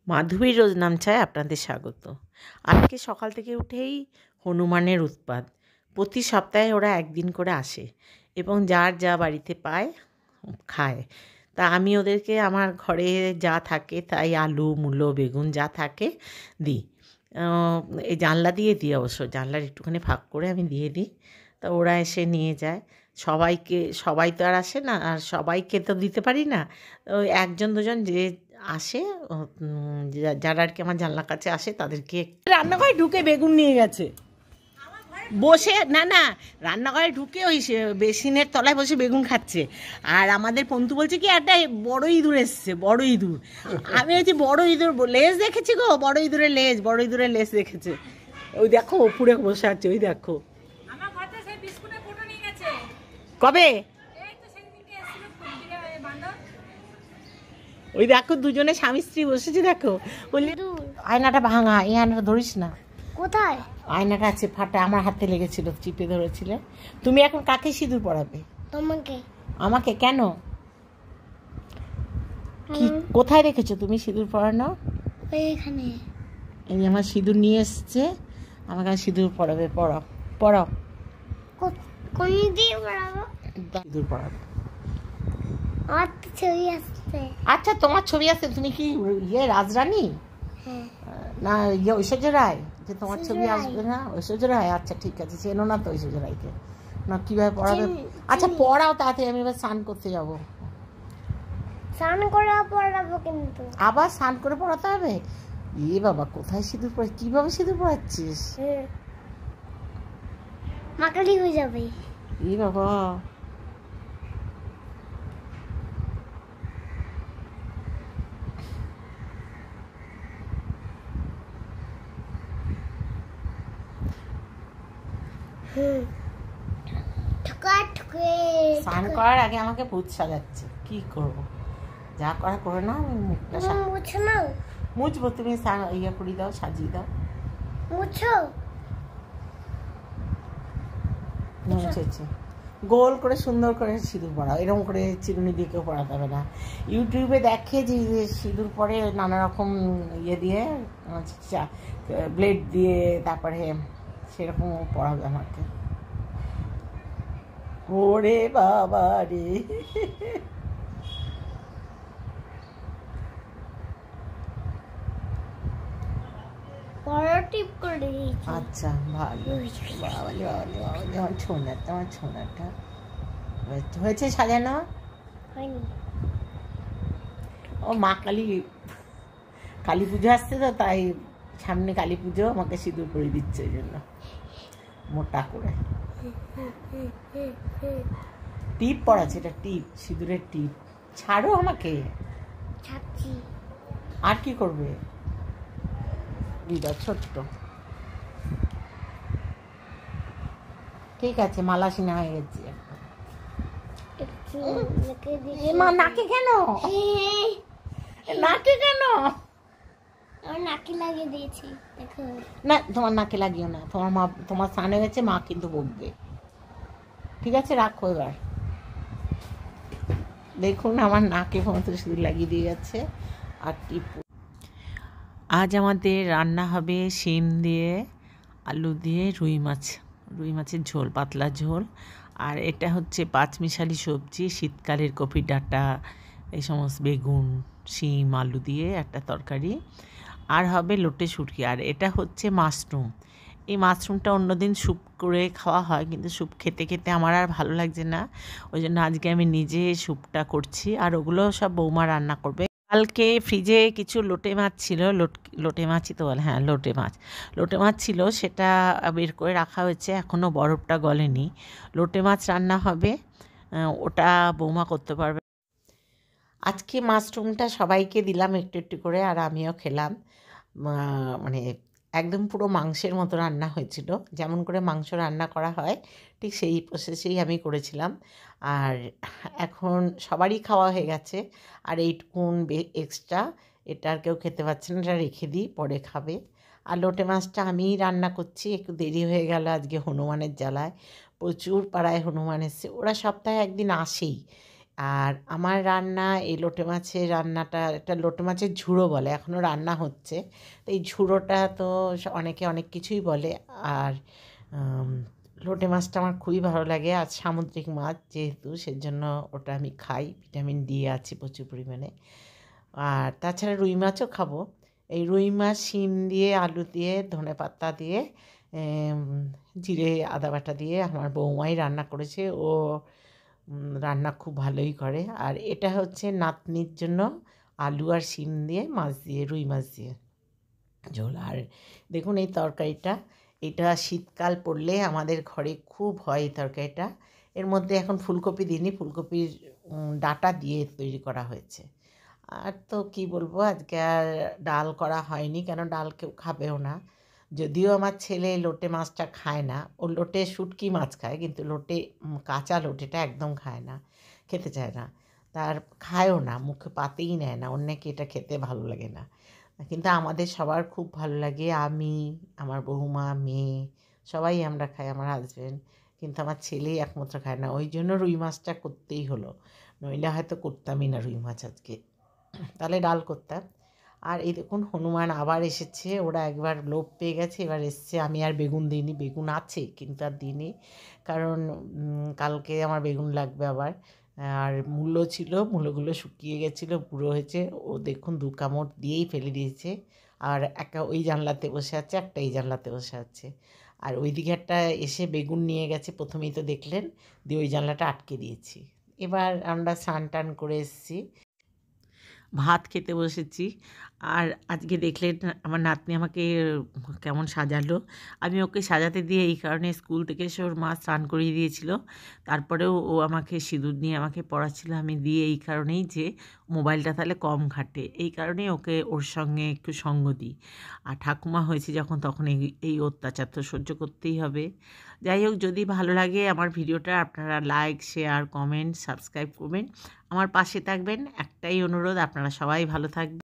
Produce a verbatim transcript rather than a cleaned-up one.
মাধবীর রোজনামচায় আপনাদের স্বাগত। আজকে সকাল থেকে উঠেই হনুমানের উৎপাত। প্রতি সপ্তাহে ওরা একদিন করে আসে এবং যার যা বাড়িতে পায় খায়। তা আমি ওদেরকে আমার ঘরে যা থাকে তাই আলু মূলো বেগুন যা থাকে দিই। এই জানলা দিয়ে দিই, অবশ্য জানলার একটুখানি ফাঁক করে আমি দিয়ে দিই। তা ওরা এসে নিয়ে যায়। সবাইকে সবাই তো আর আসে না, আর সবাইকে তো দিতে পারি না। ওই একজন দুজন যে আসে, যারা আর কি আমার জানলার কাছে আসে তাদেরকে। রান্নাঘরে ঢুকে বেগুন নিয়ে গেছে বসে, না না রান্নাঘরে ঢুকে ওই বেসিনের তলায় বসে বেগুন খাচ্ছে। আর আমাদের পন্তু বলছে কি একটা বড় ইঁদুর এসছে, বড় ইঁদুর। আমি বলছি বড় ইঁদুর লেজ দেখেছি গো, বড় ইঁদুরের লেজ, বড় ইঁদুরের লেজ দেখেছে। ওই দেখো পুরে বসে আছে, ওই দেখো। কবে? ওই দেখো দুজনে স্বামী স্ত্রী বসেছে, দেখো। বললি আয়নাটা ভাঙা, এই আয়নাটা ধরিস না। কোথায় আয়নাটা আছে ফাটা, আমার হাতে লেগেছিল, চিপে ধরেছিলে। তুমি এখন কাকে সিঁদুর পরাবে? তোমাকে। আমাকে? কেন? কি কোথায় রেখেছো তুমি সিঁদুর পরানো? এখানে। এই আমার সিঁদুর নিয়ে এসছে, আমাকে সিঁদুর পরাবে। পরাও পরাও। কোন দিয়ে পরাবো? সিঁদুর পরাবে। আমার তো ছবি আসছে। আচ্ছা তোমার ছবি আছে? তুমি কি ইয়ে রাজরানী? হ্যাঁ। না ইয়ে ঐশ্বর্য রায়, যে তোমার ছবি আসবে না? ঐশ্বর্য রায়, আচ্ছা ঠিক আছে। চেনো না তো ঐশ্বর্য রায়কে? না কিভাবে পড়াবে? আচ্ছা পড়াও তাড়াতাড়ি, আমি এবার স্নান করতে যাবো। স্নান করে পড়াবো কিন্তু। আবার স্নান করে পড়াতে হবে? এ বাবা, কোথায় সিঁদুর পড়ে, কিভাবে সিঁদুর পড়াচ্ছিস? মাকালি হয়ে যাবে। এ বাবা, স্নান করার আগে আমাকে ভূত সাজাচ্ছে, কি করবো? যা করা করে না, আমি মুখটা মুছো না। মুছবো, তুমি ইয়ে করে দাও, সাজিয়ে দাও। মুছো। মুছেছি। গোল করে সুন্দর করে সিঁদুর পরাও, এরকম করে চিরুনি দিয়ে কেউ পরাতে হবে না। ইউটিউবে দেখে যে সিঁদুর পরে নানা রকম ইয়ে দিয়ে, ব্লেড দিয়ে, তারপরে সেরকম পরাবে আমাকে। ওরে বাবা রে, আচ্ছা ভালো। বাবালি বাবালি বাবালি, আমার ছোনাটা, আমার ছোনাটা হয়েছে সাজানো। ও মা কালী, কালী পুজো আসছে তো, তাই সামনে কালী পুজো, আমাকে সিঁদুর পরিয়ে দিচ্ছে ওই জন্য মোটা করে। টিপ পড়াচ্ছে, এটা টিপ, সিঁদুরের টিপ। ছাড়ো আমাকে। আর কি করবে? ছোট্ট, ঠিক আছে, মালা সিনা হয়ে গেছে। নাকে কেন? নাকে কেন? নাকে লাগিয়ে দিয়েছি, দেখো। না তোমার নাকে লাগিও না, তোমার মা, তোমার স্নান হয়ে গেছে, মা কিন্তু বকবে। ঠিক আছে রাখো এবার। দেখুন আমার নাকে মতো শুধু লাগিয়ে দিয়ে গেছে। আর টিপ। আজ আমাদের রান্না হবে শিম দিয়ে, আলু দিয়ে, রুই মাছ, রুই মাছের ঝোল, পাতলা ঝোল। আর এটা হচ্ছে পাঁচমিশালি সবজি, শীতকালের কপি ডাঁটা, এই সমস্ত, বেগুন, শিম, আলু দিয়ে একটা তরকারি। আর হবে লোটে শুটকি। আর এটা হচ্ছে মাশরুম। এই মাশরুমটা অন্যদিন স্যুপ করে খাওয়া হয়, কিন্তু স্যুপ খেতে খেতে আমার আর ভালো লাগছে না, ওই জন্য আজকে আমি নিজে স্যুপটা করছি। আর ওগুলো সব বৌমা রান্না করবে। কালকে ফ্রিজে কিছু লোটে মাছ ছিল, লোটে মাছই তো বলে, হ্যাঁ লোটে মাছ, লোটে মাছ ছিল, সেটা বের করে রাখা হয়েছে, এখনও বরফটা গলেনি। লোটে মাছ রান্না হবে, ওটা বৌমা করতে পারবে। আজকে মাশরুমটা সবাইকে দিলাম একটু একটু করে, আর আমিও খেলাম। মানে একদম পুরো মাংসের মতো রান্না হয়েছিল, যেমন করে মাংস রান্না করা হয় ঠিক সেই প্রসেসেই আমি করেছিলাম। আর এখন সবারই খাওয়া হয়ে গেছে, আর এইটুকুন এক্সট্রা, এটা আর কেউ খেতে পারছে না, এটা রেখে দিই, পরে খাবে। আর লোটে মাছটা আমিই রান্না করছি, একটু দেরি হয়ে গেল আজকে হনুমানের জ্বালায়। প্রচুর পাড়ায় হনুমান এসছে, ওরা সপ্তাহে একদিন আসেই, আর আমার রান্না এই লোটে মাছের রান্নাটা, এটা লোটে মাছের ঝুড়ো বলে, এখনও রান্না হচ্ছে। তো এই ঝুড়োটা তো অনেকে অনেক কিছুই বলে। আর লোটে মাছটা আমার খুবই ভালো লাগে, আর সামুদ্রিক মাছ যেহেতু, সেজন্য ওটা আমি খাই, ভিটামিন ডি আছে প্রচুর পরিমাণে। আর তাছাড়া রুই মাছও খাবো। এই রুই মাছ শিম দিয়ে, আলু দিয়ে, ধনেপাতা দিয়ে, জিরে আদা বাটা দিয়ে আমার বৌমাই রান্না করেছে। ও রান্না খুব ভালোই করে। আর এটা হচ্ছে নাতনির জন্য আলু আর শিম দিয়ে, মাছ দিয়ে, রুই মাছ দিয়ে ঝোল। আর দেখুন এই তরকারিটা, এটা শীতকাল পড়লে আমাদের ঘরে খুব হয় এই তরকারিটা। এর মধ্যে এখন ফুলকপি দিইনি, ফুলকপির ডাঁটা দিয়ে তৈরি করা হয়েছে। আর তো কি বলবো, আজকে আর ডাল করা হয়নি, কেন ডাল কেউ খাবেও না। যদিও আমার ছেলে লোটে মাছটা খায় না, ও লোটে শুটকি মাছ খায়, কিন্তু লোটে কাঁচা লোটেটা একদম খায় না, খেতে চায় না, তার খায়ও না, মুখে পাতেই নেয় না, ওর নাকি এটা খেতে ভালো লাগে না। কিন্তু আমাদের সবার খুব ভালো লাগে, আমি, আমার বৌমা, মেয়ে, সবাই আমরা খাই, আমার হাজব্যান্ড। কিন্তু আমার ছেলেই একমাত্র খায় না, ওই জন্য রুই মাছটা করতেই হলো, নইলে হয়তো করতামই না রুই মাছ আজকে, তাহলে ডাল করতাম। আর এই দেখুন হনুমান আবার এসেছে, ওরা একবার লোভ পেয়ে গেছে, এবার এসছে। আমি আর বেগুন দিইনি, বেগুন আছে কিন্তু আর দিইনি, কারণ কালকে আমার বেগুন লাগবে আবার। আর মূলো ছিল, মূলোগুলো শুকিয়ে গেছিলো, বুড়ো হয়েছে, ও দেখুন দু কামড় দিয়েই ফেলে দিয়েছে। আর একটা ওই জানলাতে বসে আছে, একটা এই জানলাতে বসে আছে। আর ওই দিকে একটা এসে বেগুন নিয়ে গেছে, প্রথমেই তো দেখলেন, দিয়ে ওই জানলাটা আটকে দিয়েছি। এবার আমরা স্নান টান করে এসেছি, ভাত খেতে বসেছি। আর আজকে দেখলেন আমার নাতনি আমাকে কেমন সাজালো। আমি ওকে সাজাতে দিয়ে এই কারণে, স্কুল থেকে এসে ওর মা স্নান করিয়ে দিয়েছিল, তারপরেও ও আমাকে সিঁদুর নিয়ে আমাকে পড়াচ্ছিল, আমি দিয়ে এই কারণেই যে মোবাইলটা তাহলে কম ঘাটে, এই কারণেই ওকে ওর সঙ্গে একটু সঙ্গ দিই। আর ঠাকুমা হয়েছে যখন, তখন এই এই অত্যাচার তো সহ্য করতেই হবে। যাই হোক, যদি ভালো লাগে আমার ভিডিওটা, আপনারা লাইক, শেয়ার, কমেন্ট, সাবস্ক্রাইব করবেন, আমার পাশে থাকবেন। একটাই অনুরোধ, আপনারা সবাই ভালো থাকবেন।